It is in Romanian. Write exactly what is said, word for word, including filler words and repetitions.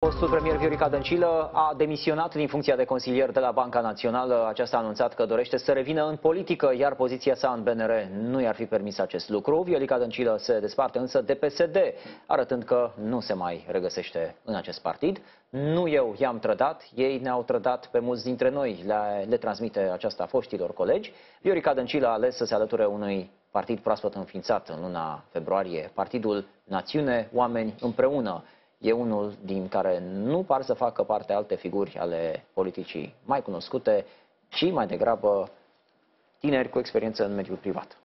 Fostul premier Viorica Dăncilă a demisionat din funcția de consilier de la Banca Națională. Aceasta a anunțat că dorește să revină în politică, iar poziția sa în B N R nu i-ar fi permis acest lucru. Viorica Dăncilă se desparte însă de P S D, arătând că nu se mai regăsește în acest partid. Nu eu i-am trădat, ei ne-au trădat pe mulți dintre noi, le, le transmite aceasta foștilor colegi. Viorica Dăncilă a ales să se alăture unui partid proaspăt înființat în luna februarie, Partidul Națiune, Oameni Împreună. E unul din care nu par să facă parte alte figuri ale politicii mai cunoscute, ci mai degrabă tineri cu experiență în mediul privat.